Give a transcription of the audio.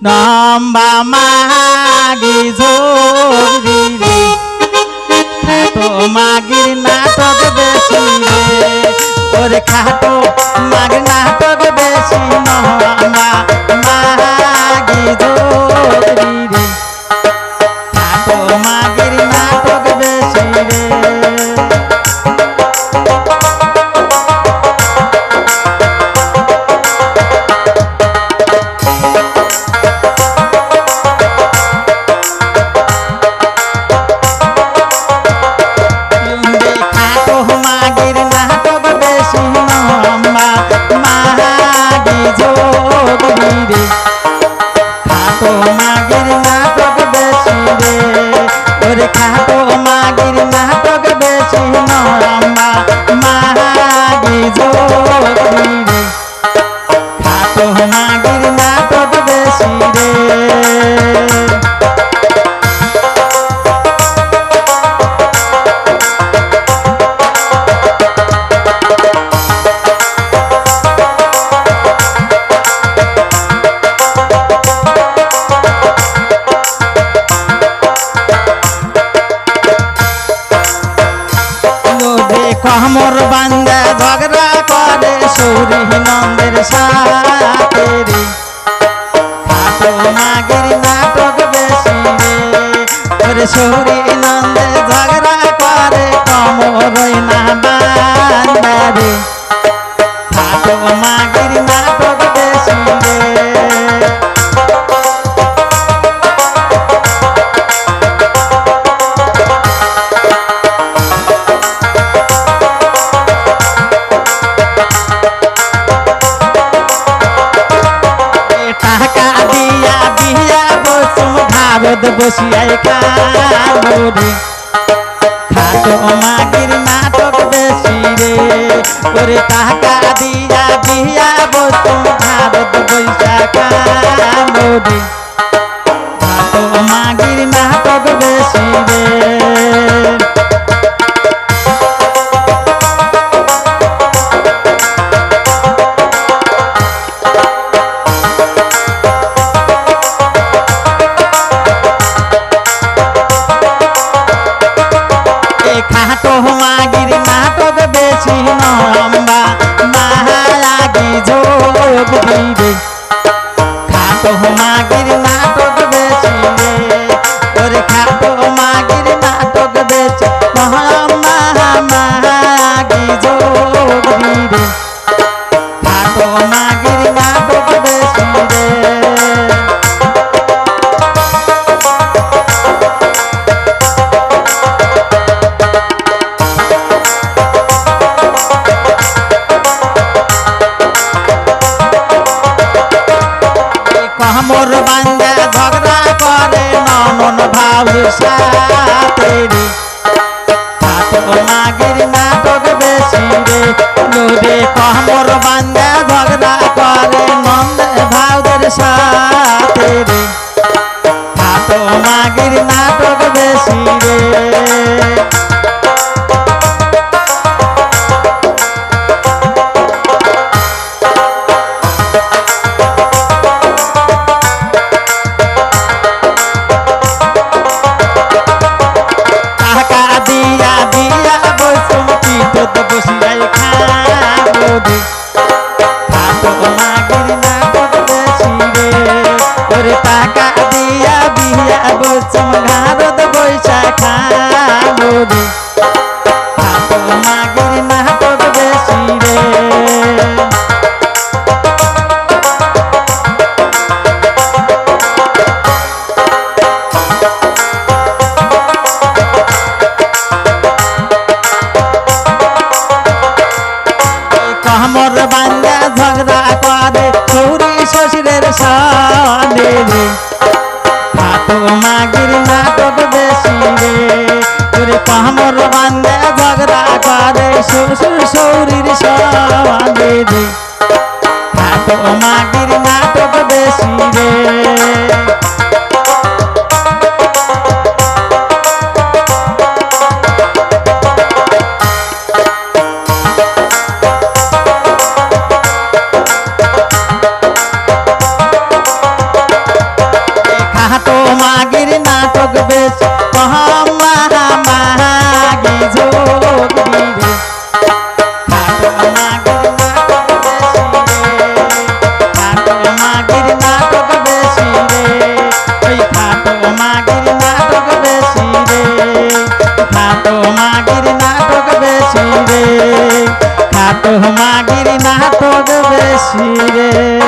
নম্বা মাগি ঝোরি রে খাটো মাগির নাটক বেশি রে ওরে খাটো মাগির নাটক বেশি নম্বা মাগি ঝোরি রে খাটো মাগির নাটক বেশি রে हमर बंदा झगड़ा करे सौरी नंदेर साथे रे खाटो मागिर नाटक बेशी रे ओरे सौरी नंदे झगड़ा करे कमर ना बांदा रे खाटो मागिर नाटक बेशी रे बसियाई खाबोरे खाटो मागिर नाटक बेशी रे ओरे टाका दिया बिया बसु भारत बैसा खाबोरे खाटो मागिर नाटक बेशी रे खाटो मागिर नाटक बेशी नम्बा मालागी जोग रे खाटो मागिर नाटक बेशी रे ओरे खाटो मागिर नाटक बेशी नम्बा मालागी जोग रे खाटो मागिर नाटक बेशी रे हमर बंदा झगड़ा करे ननन भाव साथे रे खाटो मागिर नाटक बेशी रे लोरे हमर बंदा झगड़ा करे नंद भावदेर साथे रे खाटो मागिर नाटक बेशी रे बसियाई खाबोरे खाटो मागिर नाटक बेशी रे ओरे टाका दिया बिया बसु भारत बैसा खाबोरे खाटो मागिर नाटक बेशी रे हमर बंदा झगड़ा करे सौरी ससुरेर साथे रे खाटो मागिर नाटक बेशी रे ओरे हमर মাগির না তোর বেশি রে।